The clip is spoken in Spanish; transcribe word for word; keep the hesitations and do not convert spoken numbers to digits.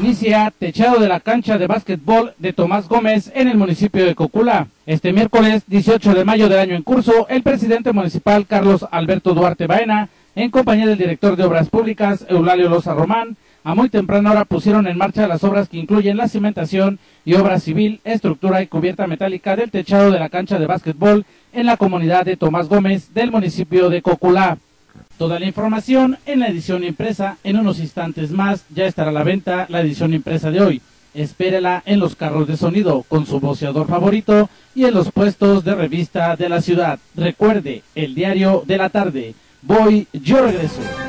inicia techado de la cancha de básquetbol de Tomás Gómez en el municipio de Cocula. Este miércoles dieciocho de mayo del año en curso, el presidente municipal Carlos Alberto Duarte Baena, en compañía del director de Obras Públicas Eulalio Loza Román, a muy temprana hora pusieron en marcha las obras que incluyen la cimentación y obra civil, estructura y cubierta metálica del techado de la cancha de básquetbol en la comunidad de Tomás Gómez del municipio de Cocula. Toda la información en la edición impresa. En unos instantes más ya estará a la venta la edición impresa de hoy. Espérela en los carros de sonido con su voceador favorito y en los puestos de revista de la ciudad. Recuerde, el diario de la tarde. Voy, yo regreso.